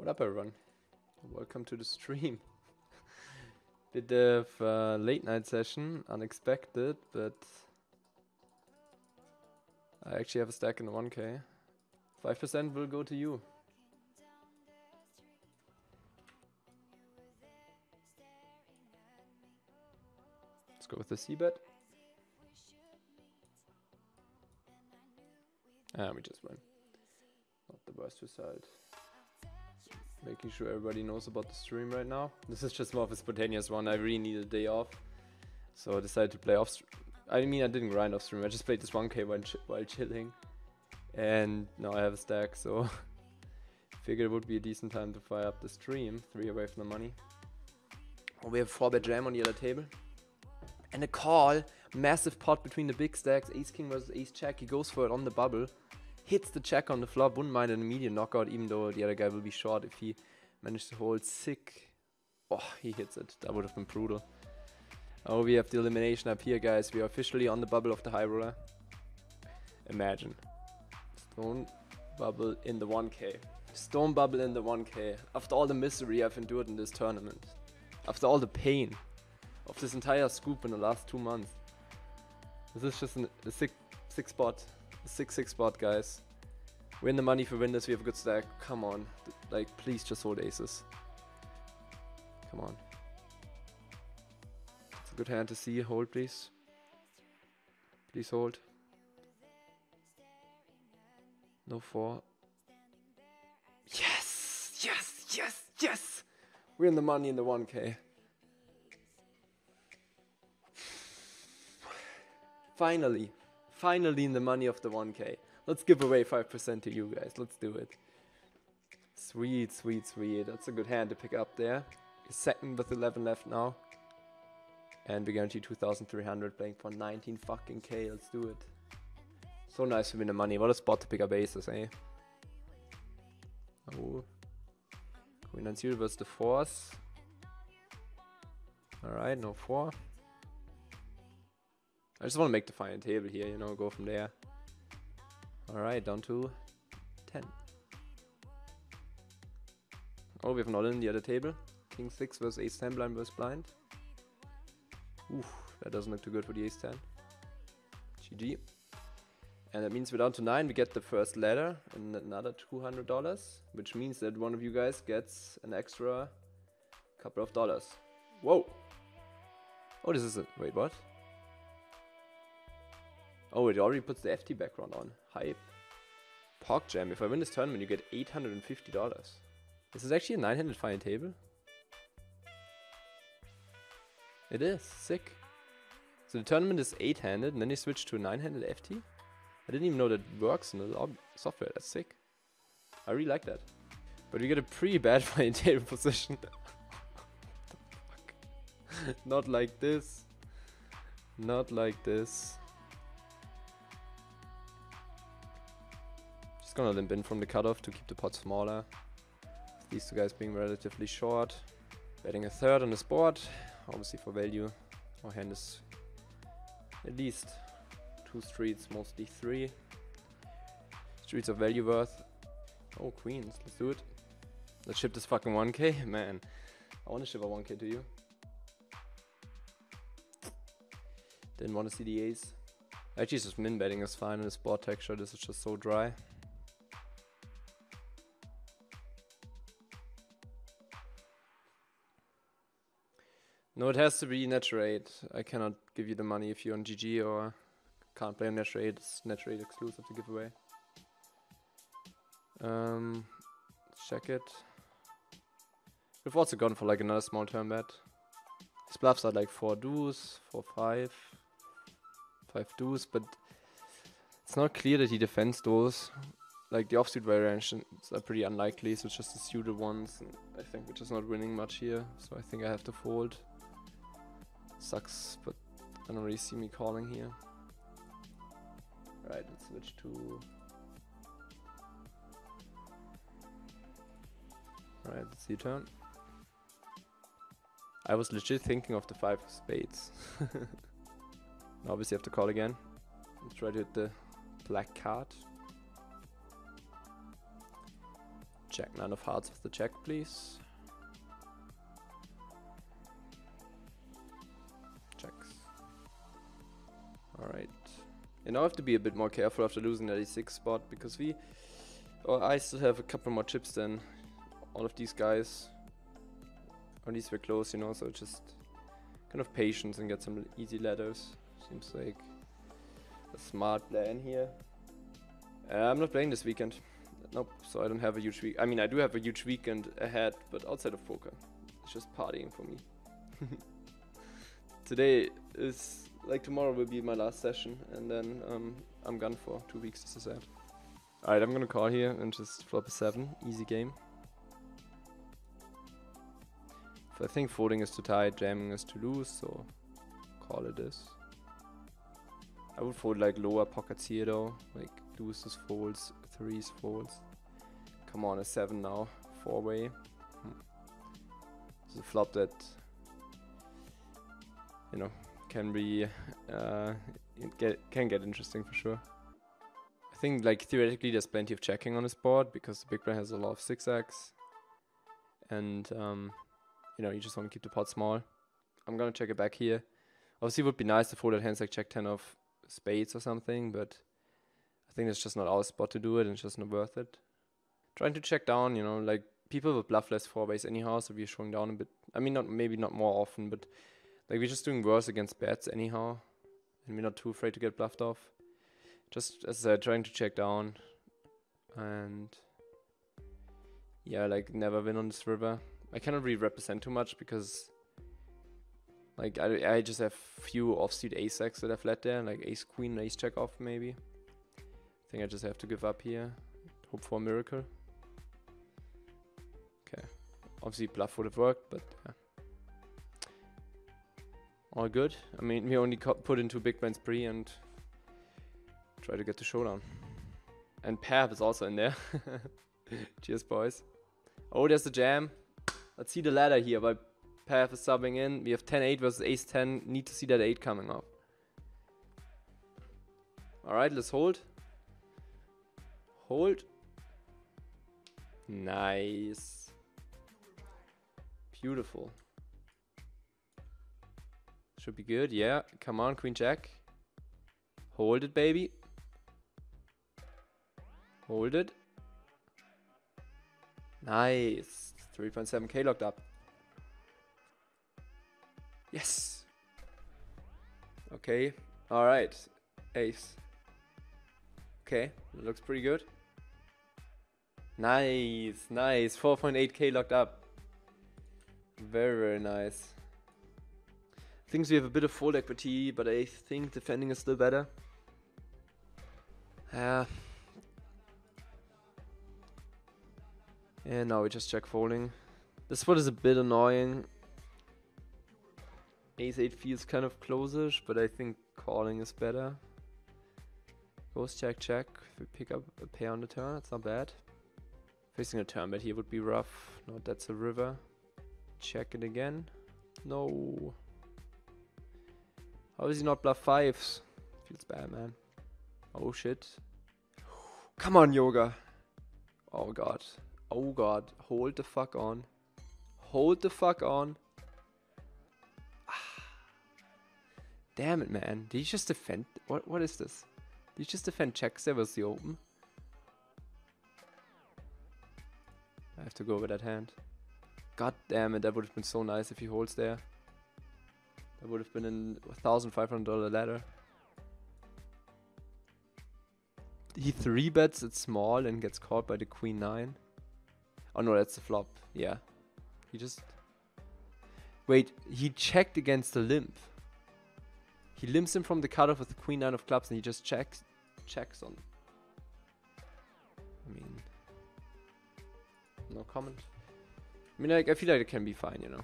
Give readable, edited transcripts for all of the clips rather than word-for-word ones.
What up, everyone? Welcome to the stream. Bit of late night session, unexpected, but I actually have a stack in the 1k. 5% will go to you. Let's go with the C-bet. We just win. Not the worst result. Making sure everybody knows about the stream right now. This is just more of a spontaneous one. I really need a day off, so I decided to play off. I mean, I didn't grind off stream. I just played this 1k while chilling, and now I have a stack. So figured it would be a decent time to fire up the stream. 3 away from the money. Oh, we have 4-bet jam on the other table, and a call. Massive pot between the big stacks. Ace king versus ace jack. He goes for it on the bubble. Hits the check on the flop, wouldn't mind an immediate knockout, even though the other guy will be short if he managed to hold. Sick. Oh, he hits it. That would have been brutal. Oh, we have the elimination up here, guys. We are officially on the bubble of the high roller. Imagine. Stone bubble in the 1k. Stone bubble in the 1k. After all the misery I've endured in this tournament. After all the pain of this entire scoop in the last 2 months. This is just a sick spot. 6-6 spot, guys. Win the money for winners. We have a good stack. Come on. Like, please just hold aces. Come on. It's a good hand to see. Hold, please. Please hold. No 4. Yes! Yes! Yes! Yes! Win the money in the 1k. Finally. Finally in the money of the 1k. Let's give away 5% to you guys. Let's do it. Sweet, sweet, sweet. That's a good hand to pick up there. Second with 11 left now. And we guarantee 2,300 playing for 19 fucking k. Let's do it. So nice to win the money. What a spot to pick up aces, eh? Oh. Queen and 0 versus the 4s. Alright, no 4. I just want to make the final table here, you know, go from there. Alright, down to 10. Oh, we have an all-in the other table. King 6 versus ace 10 blind versus blind. Oof, that doesn't look too good for the ace 10. GG. And that means we're down to 9. We get the first ladder and another $200, which means that one of you guys gets an extra couple of dollars. Whoa! Oh, this is a... Wait, what? Oh, it already puts the FT background on. Hype. Pog Jam. If I win this tournament, you get $850. This is actually a 9-handed final table. It is. Sick. So the tournament is 8-handed, and then you switch to a 9-handed FT? I didn't even know that works in the software. That's sick. I really like that. But we get a pretty bad final table position. Fuck. Not like this. Not like this. Gonna limp in from the cutoff to keep the pot smaller. These two guys being relatively short. Betting a third on this board, obviously for value. Our hand is at least 2 streets, mostly 3. Streets of value worth. Oh, queens, let's do it. Let's ship this fucking 1k, man. I want to ship a 1k to you. Didn't want to see the ace. Actually, just min betting is fine in this board texture. This is just so dry. No, it has to be net rate. I cannot give you the money if you're on GG or can't play on net rate. It's net rate exclusive to give away. Check it. We've also gone for like another small turn bet. His bluffs are like 4 deuce, 4-5, 5 deuce, but it's not clear that he defends those. Like the offsuit variations are pretty unlikely, so it's just the suited ones. And I think we're just not winning much here, so I think I have to fold. Sucks, but I don't really see me calling here. Right, let's switch to... Alright, let's see turn. I was legit thinking of the 5 of spades. Obviously I have to call again. Let's try to hit the black card. Jack 9 of hearts with the check, please. Checks. Alright. And now I have to be a bit more careful after losing that E6 spot, because I still have a couple more chips than all of these guys. Or at least we're close, you know, so just kind of patience and get some easy ladders. Seems like a smart plan here. I'm not playing this weekend. Nope, so I don't have a huge week. I mean, I do have a huge weekend ahead, but outside of poker. It's just partying for me. Today is, like, tomorrow will be my last session, and then I'm gone for 2 weeks, this is sad. Alright, I'm gonna call here and just flop a 7. Easy game. If I think folding is too tight, jamming is to lose, so call it this. I would fold like lower pockets here though, like deuces folds, 3s folds. Come on, a 7 now, 4-way. It's a flop that, you know, can be, can get interesting for sure. I think like theoretically there's plenty of checking on this board because the big blind has a lot of 6x. And you know, you just want to keep the pot small. I'm gonna check it back here. Obviously it would be nice to fold at hands like Jack 10 of spades or something, but I think it's just not our spot to do it and it's just not worth it. Trying to check down, you know, like people will bluff less 4-ways anyhow, so we're showing down a bit. I mean, maybe not more often, but like we're just doing worse against bets anyhow, and we're not too afraid to get bluffed off. Just as I said, trying to check down, and yeah, like never win on this river. I cannot really represent too much because like I just have few offsuit ace-x that I've led there, like ace queen, ace check off maybe. I think I just have to give up here, hope for a miracle. Okay, obviously bluff would have worked, but yeah. All good. I mean, we only put in 2 big blinds pre and try to get the showdown. And pair is also in there. Cheers, boys. Oh, there's the jam. Let's see the ladder here, but pair is subbing in. We have 10-8 versus ace-10. Need to see that 8 coming off. Alright, let's hold. Hold. Nice. Beautiful. Should be good, yeah. Come on, queen jack. Hold it, baby. Hold it. Nice. 3.7k locked up. Yes. Okay. Alright. Ace. Okay. That looks pretty good. Nice. Nice. 4.8k locked up. Very, very nice. Thinks we have a bit of fold equity, but I think defending is still better. And now we just check folding. This spot is a bit annoying. Ace-8 feels kind of close-ish, but I think calling is better. Goes check, check. If we pick up a pair on the turn, that's not bad. Facing a turn bet here would be rough. No, that's a river. Check it again. No. How is he not bluff 5s? Feels bad, man. Oh shit. Come on, Yoga. Oh god. Oh god. Hold the fuck on. Hold the fuck on. Damn it, man. Did he just defend? What is this? Did he just defend checks there was the open? I have to go with that hand. God damn it, that would have been so nice if he holds there. That would have been an $1,500 ladder. He 3-bets it small and gets caught by the queen 9. Oh no, that's the flop. Yeah. He just... Wait, he checked against the limp. He limps him from the cutoff with the queen 9 of clubs and he just checks on. I mean... No comment. I mean, like, I feel like it can be fine, you know.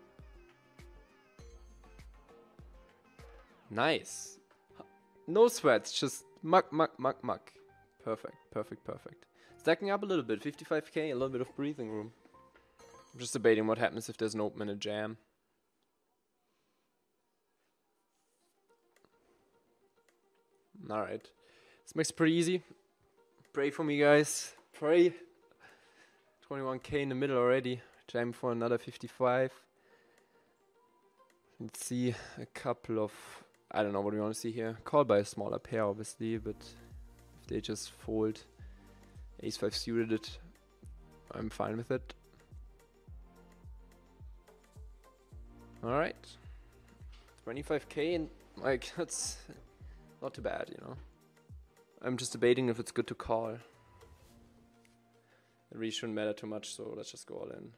Nice. No sweats, just muck. Perfect, perfect, perfect. Stacking up a little bit, 55k, a little bit of breathing room. I'm just debating what happens if there's an open and a jam. Alright. This makes it pretty easy. Pray for me, guys. Pray. 21k in the middle already. Jam for another 55. Let's see a couple of... I don't know what we want to see here. Call by a smaller pair, obviously, but if they just fold ace-5 suited, I'm fine with it. Alright. 25k, and like, that's not too bad, you know. I'm just debating if it's good to call. It really shouldn't matter too much, so let's just go all in.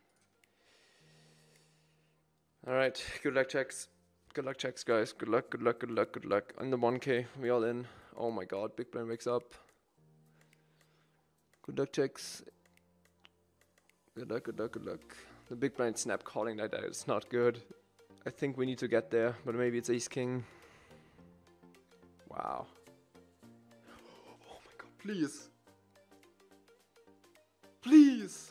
Alright, good luck checks. Good luck checks, guys. Good luck, good luck, good luck, good luck. On the 1k, we all in. Oh my god, big blind wakes up. Good luck checks. Good luck, good luck, good luck. The big blind snap calling like that is not good. I think we need to get there, but maybe it's ace king. Wow. Oh my god, please. Please.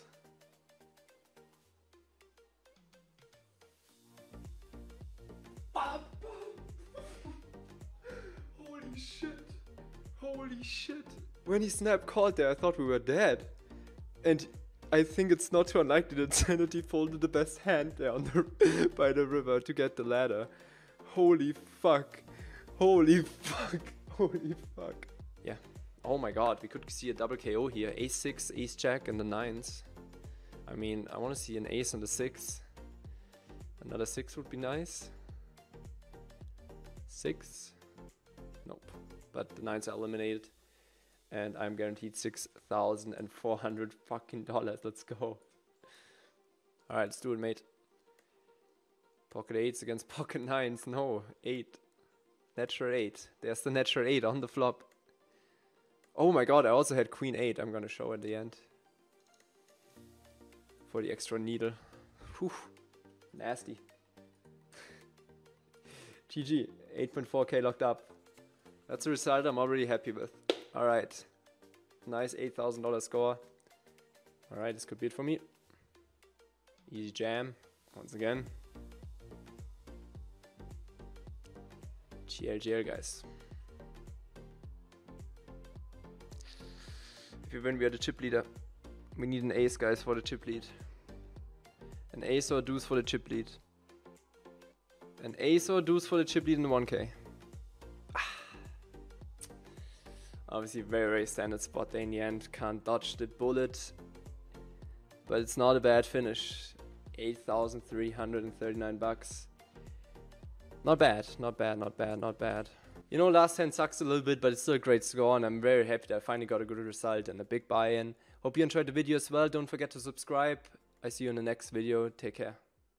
Holy shit. Holy shit. When he snap called there, I thought we were dead. And I think it's not too unlikely that Sanity folded the best hand there on the by the river to get the ladder. Holy fuck. Holy fuck. Holy fuck. Yeah. Oh my god, we could see a double KO here. Ace-6, ace-jack, and the 9s. I mean, I want to see an ace and a 6. Another 6 would be nice. 6. Nope. But the 9s are eliminated. And I'm guaranteed $6,400 fucking dollars. Let's go. Alright, let's do it, mate. Pocket 8s against pocket 9s. No, 8. Natural 8. There's the natural 8 on the flop. Oh my god, I also had queen 8. I'm gonna show at the end. For the extra needle. Whew. Nasty. GG. 8.4k locked up. That's a result I'm already happy with. Alright. Nice $8,000 score. Alright, this could be it for me. Easy jam. Once again. GL, guys. If we win, we are the chip leader. We need an ace, guys, for the chip lead. An ace or deuce for the chip lead. An ace or deuce for the chip lead in the 1k. Obviously very, very standard spot there in the end. Can't dodge the bullet. But it's not a bad finish. 8,339 bucks. Not bad, not bad, not bad, not bad. You know, last hand sucks a little bit, but it's still a great score, and I'm very happy that I finally got a good result and a big buy-in. Hope you enjoyed the video as well. Don't forget to subscribe. I see you in the next video. Take care.